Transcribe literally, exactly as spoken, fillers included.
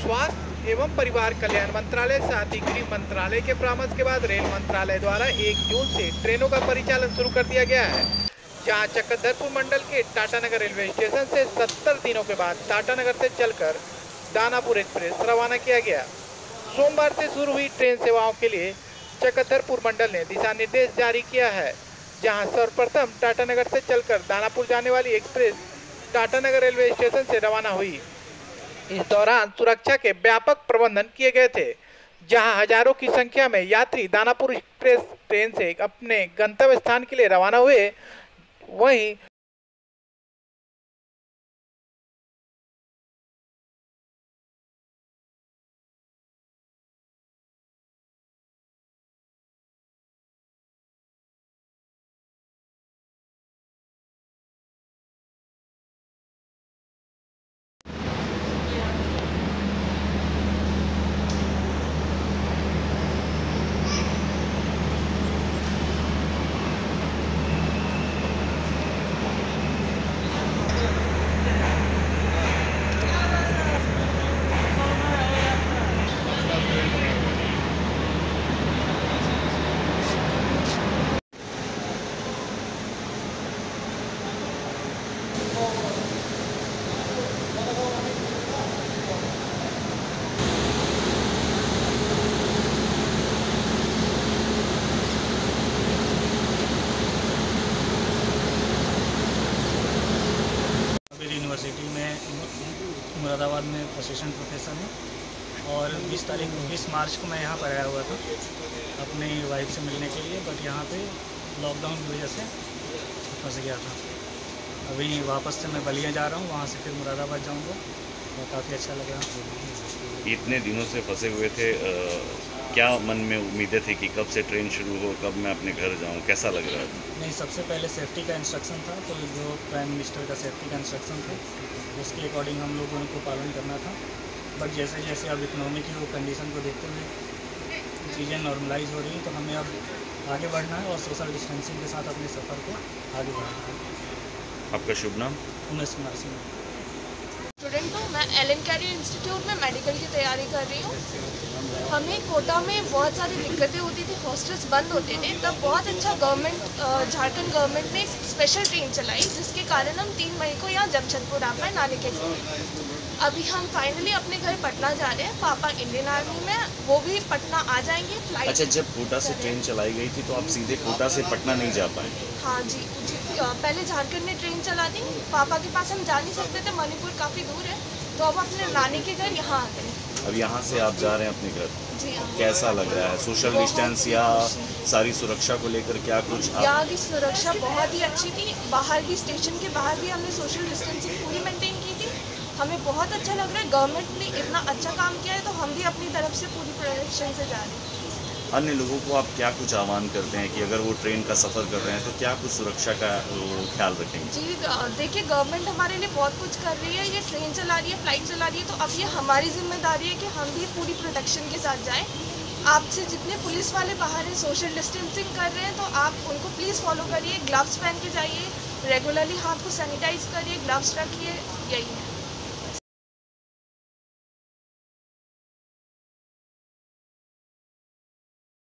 स्वास्थ्य एवं परिवार कल्याण मंत्रालय साथ ही गृह मंत्रालय के परामर्श के बाद रेल मंत्रालय द्वारा एक जून से ट्रेनों का परिचालन शुरू कर दिया गया है, जहां चक्रधरपुर मंडल के टाटानगर रेलवे स्टेशन से सत्तर दिनों के बाद टाटानगर से चलकर दानापुर एक्सप्रेस रवाना किया गया। सोमवार से शुरू हुई ट्रेन सेवाओं के लिए चक्रधरपुर मंडल ने दिशा निर्देश जारी किया है, जहां सर्वप्रथम टाटानगर से चलकर दानापुर जाने वाली एक्सप्रेस टाटानगर रेलवे स्टेशन से रवाना हुई। इस दौरान सुरक्षा के व्यापक प्रबंधन किए गए थे, जहां हजारों की संख्या में यात्री दानापुर एक्सप्रेस ट्रेन से अपने गंतव्य स्थान के लिए रवाना हुए। वहीं यूनिवर्सिटी में मुरादाबाद में असिस्टेंट प्रोफेसर हूँ और बीस तारीख बीस मार्च को मैं यहाँ पर आया हुआ था अपनी वाइफ से मिलने के लिए, बट यहाँ पे लॉकडाउन की वजह से फंस गया था। अभी वापस से मैं बलिया जा रहा हूँ, वहाँ से फिर मुरादाबाद जाऊँगा और काफ़ी अच्छा लगा। इतने दिनों से फंसे हुए थे, आ, क्या मन में उम्मीदें थी कि कब से ट्रेन शुरू हो, कब मैं अपने घर जाऊं, कैसा लग रहा है? नहीं, सबसे पहले सेफ्टी का इंस्ट्रक्शन था, तो जो प्राइम मिनिस्टर का सेफ्टी का इंस्ट्रक्शन था उसके अकॉर्डिंग हम लोगों को पालन करना था। बट जैसे जैसे अब इकोनॉमी की वो कंडीशन को देखते हुए चीज़ें नॉर्मलाइज हो रही हैं, तो हमें अब आगे बढ़ना है और सोशल डिस्टेंसिंग के साथ अपने सफ़र को आगे बढ़ाना है। आपका शुभ नाम? उमेश कुमार सिंह। स्टूडेंट हूँ मैं, एलन कैरियर इंस्टीट्यूट में मेडिकल की तैयारी कर रही हूँ। हमें कोटा में बहुत सारी दिक्कतें होती थी, हॉस्टल्स बंद होते थे, तब बहुत अच्छा गवर्नमेंट झारखंड गवर्नमेंट ने एक स्पेशल ट्रेन चलाई, जिसके कारण हम तीन मई को यहाँ जमशेदपुर आ पाए नानी के घर। अभी हम फाइनली अपने घर पटना जा रहे हैं। पापा इंडियन आर्मी में, वो भी पटना आ जाएंगे फ्लाइट। अच्छा, जब कोटा से ट्रेन चलाई गई थी तो आप सीधे कोटा से पटना नहीं जा पाए? हाँ जी, जी पहले झारखंड ने ट्रेन चला दी। पापा के पास हम जा नहीं सकते थे, मणिपुर काफ़ी दूर है, तो अब अपने नानी के घर यहाँ आ गए। अब यहाँ से आप जा रहे हैं अपने घर? जी हाँ। कैसा लग रहा है? सोशल डिस्टेंस या सारी सुरक्षा को लेकर क्या कुछ? यहाँ की सुरक्षा बहुत ही अच्छी थी। बाहर भी, स्टेशन के बाहर भी हमने सोशल डिस्टेंसिंग पूरी मेंटेन की थी। हमें बहुत अच्छा लग रहा है, गवर्नमेंट ने इतना अच्छा काम किया है, तो हम भी अपनी तरफ से पूरी प्रोटेक्शन से जा रहे हैं। अन्य लोगों को आप क्या कुछ आह्वान करते हैं कि अगर वो ट्रेन का सफ़र कर रहे हैं तो क्या कुछ सुरक्षा का ख्याल रखेंगे? जी देखिए, गवर्नमेंट हमारे लिए बहुत कुछ कर रही है, ये ट्रेन चला रही है, फ्लाइट चला रही है, तो अब ये हमारी जिम्मेदारी है कि हम भी पूरी प्रोटेक्शन के साथ जाएं। आपसे जितने पुलिस वाले बाहर हैं सोशल डिस्टेंसिंग कर रहे हैं, तो आप उनको प्लीज़ फॉलो करिए, ग्लव्स पहन के जाइए, रेगुलरली हाथ को सैनिटाइज करिए, ग्लव्स रखिए, यही है।